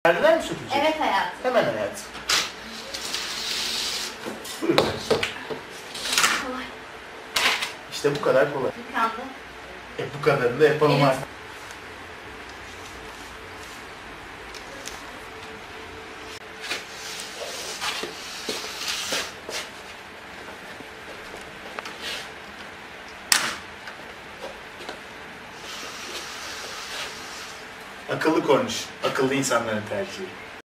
Perdeler mi sökülecek? Evet hayatım. Hemen hayatım. Buyurun. Kolay. İşte bu kadar kolay. Yıkandı. Bu kadarını da yapalım Evet. artık. Akıllı korniş. Akıllı insanların tercihi.